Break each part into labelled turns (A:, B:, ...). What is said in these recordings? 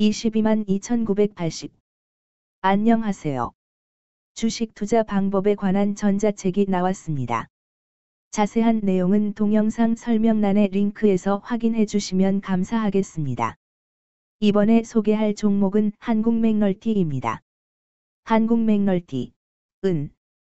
A: 222,2980. 안녕하세요. 주식 투자 방법에 관한 전자책이 나왔습니다. 자세한 내용은 동영상 설명란의 링크에서 확인해 주시면 감사하겠습니다. 이번에 소개할 종목은 한국맥널티입니다. 한국맥널티, 는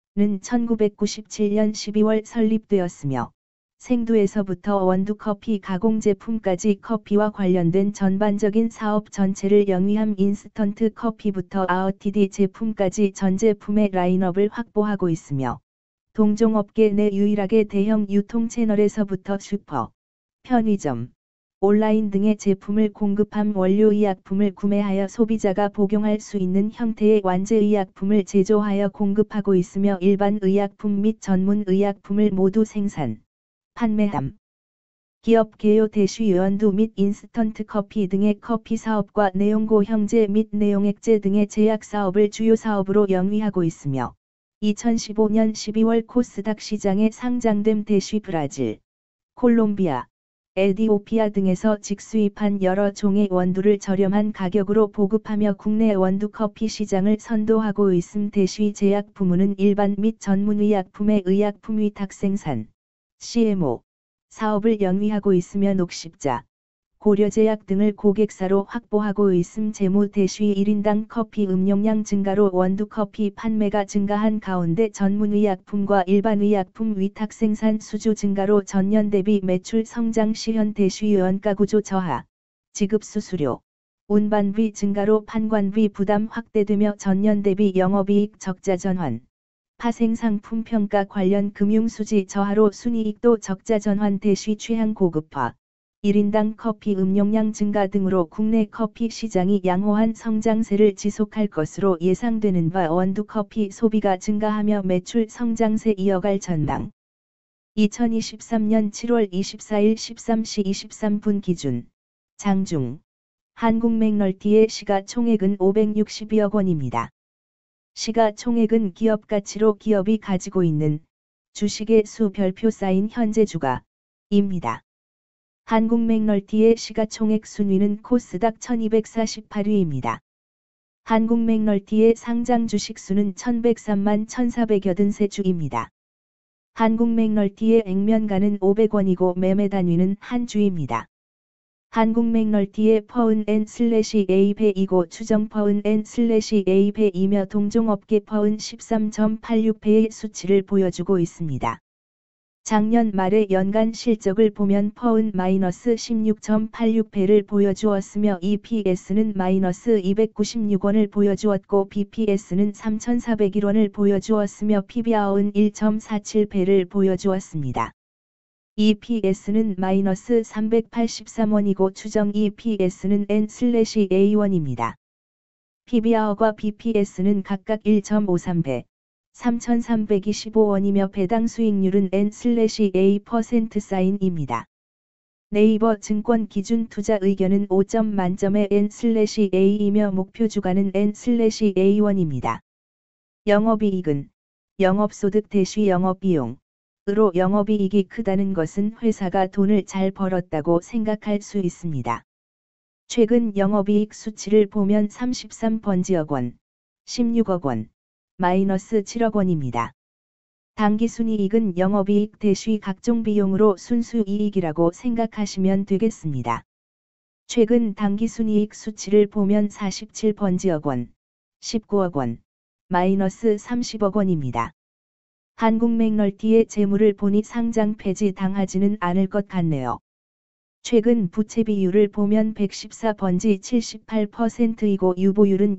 A: 1997년 12월 설립되었으며, 생두에서부터 원두커피 가공제품까지 커피와 관련된 전반적인 사업 전체를 영위함. 인스턴트 커피부터 아어티디 제품까지 전 제품의 라인업을 확보하고 있으며, 동종업계 내 유일하게 대형 유통 채널에서부터 슈퍼, 편의점, 온라인 등의 제품을 공급함. 원료의약품을 구매하여 소비자가 복용할 수 있는 형태의 완제의약품을 제조하여 공급하고 있으며, 일반 의약품 및 전문 의약품을 모두 생산, 판매함. 기업 개요 대쉬 연두 및 인스턴트 커피 등의 커피 사업과 내용고 형제 및 내용액제 등의 제약 사업을 주요 사업으로 영위하고 있으며, 2015년 12월 코스닥 시장에 상장됨. 대쉬 브라질, 콜롬비아, 에디오피아 등에서 직수입한 여러 종의 원두를 저렴한 가격으로 보급하며 국내 원두 커피 시장을 선도하고 있음. 대쉬 제약 부문은 일반 및 전문 의약품의 의약품 위탁 생산, CMO 사업을 영위하고 있으며, 녹십자, 고려제약 등을 고객사로 확보하고 있음. 재무 대쉬 1인당 커피 음용량 증가로 원두 커피 판매가 증가한 가운데 전문의약품과 일반의약품 위탁 생산 수주 증가로 전년 대비 매출 성장 시 현 대쉬 원가구조 저하, 지급수수료, 운반비 증가로 판관비 부담 확대되며 전년 대비 영업이익 적자 전환, 파생상품 평가 관련 금융수지 저하로 순이익도 적자 전환. 대쉬 취향 고급화, 1인당 커피 음용량 증가 등으로 국내 커피 시장이 양호한 성장세를 지속할 것으로 예상되는 바 원두 커피 소비가 증가하며 매출 성장세 이어갈 전망. 2023년 7월 24일 13시 23분 기준 장중 한국맥널티의 시가총액은 562억 원입니다. 시가총액은 기업가치로 기업이 가지고 있는 주식의 수 별표 쌓인 현재 주가입니다. 한국맥널티의 시가총액 순위는 코스닥 1248위입니다. 한국맥널티의 상장 주식수는 1103만 1483주입니다. 한국맥널티의 액면가는 500원이고 매매 단위는 한 주입니다. 한국맥널티의 퍼은 N/A100이고 추정 퍼은 N/A100이며 동종업계 퍼은 13.86배의 수치를 보여주고 있습니다. 작년 말의 연간 실적을 보면 퍼은 -16.86배를 보여주었으며 EPS는 -296원을 보여주었고 BPS는 3,401원을 보여주었으며 PBR은 1.47배를 보여주었습니다. EPS는 -383원이고 추정 EPS는 N/A1입니다. PBR과 BPS는 각각 1.53배, 3,325원이며 배당 수익률은 N/A%입니다. 네이버 증권 기준 투자 의견은 5점 만점의 N/A이며 목표 주가는 N/A1입니다. 영업이익은 영업소득 대쉬 영업비용 으로 영업이익이 크다는 것은 회사가 돈을 잘 벌었다고 생각할 수 있습니다. 최근 영업이익 수치를 보면 33번지억 원, 16억 원, -7억 원입니다. 당기순이익은 영업이익 대쉬 각종 비용으로 순수이익이라고 생각하시면 되겠습니다. 최근 당기순이익 수치를 보면 47번지억 원, 19억 원, -30억 원입니다. 한국맥널티의 재물을 보니 상장 폐지 당하지는 않을 것 같네요. 최근 부채 비율을 보면 114번지 78%이고 유보율은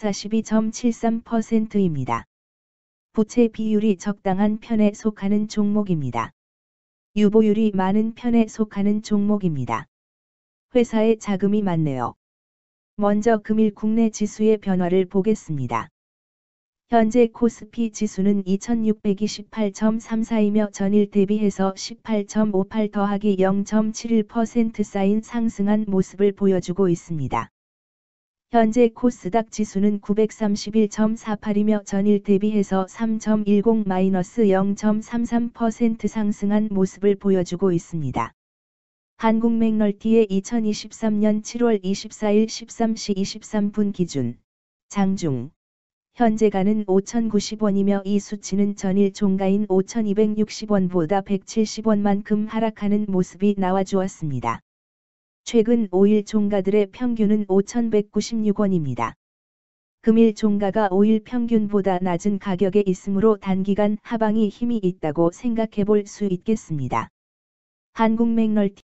A: 642.73%입니다. 부채 비율이 적당한 편에 속하는 종목입니다. 유보율이 많은 편에 속하는 종목입니다. 회사에 자금이 많네요. 먼저 금일 국내 지수의 변화를 보겠습니다. 현재 코스피 지수는 2628.34이며 전일 대비해서 18.58 더하기 0.71% 쌓인 상승한 모습을 보여주고 있습니다. 현재 코스닥 지수는 931.48이며 전일 대비해서 3.10-0.33% 상승한 모습을 보여주고 있습니다. 한국맥널티의 2023년 7월 24일 13시 23분 기준 장중 현재가는 5,090원이며 이 수치는 전일 종가인 5,260원보다 170원만큼 하락하는 모습이 나와주었습니다. 최근 5일 종가들의 평균은 5,196원입니다. 금일 종가가 5일 평균보다 낮은 가격에 있으므로 단기간 하방이 힘이 있다고 생각해 볼 수 있겠습니다. 한국맥널티